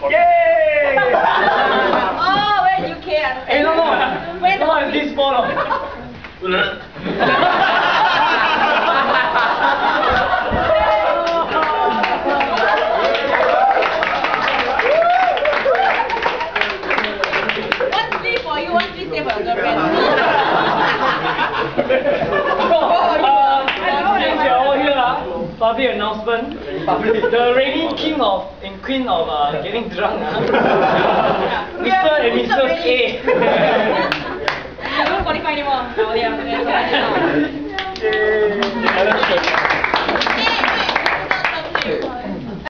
Yay! Oh, where UK? Hey, no. Where No, it's this photo. One three for you, one three for your girlfriend. Since you're all here, public announcement. The reigning king of and queen of getting drunk, Mr. and Mrs. A.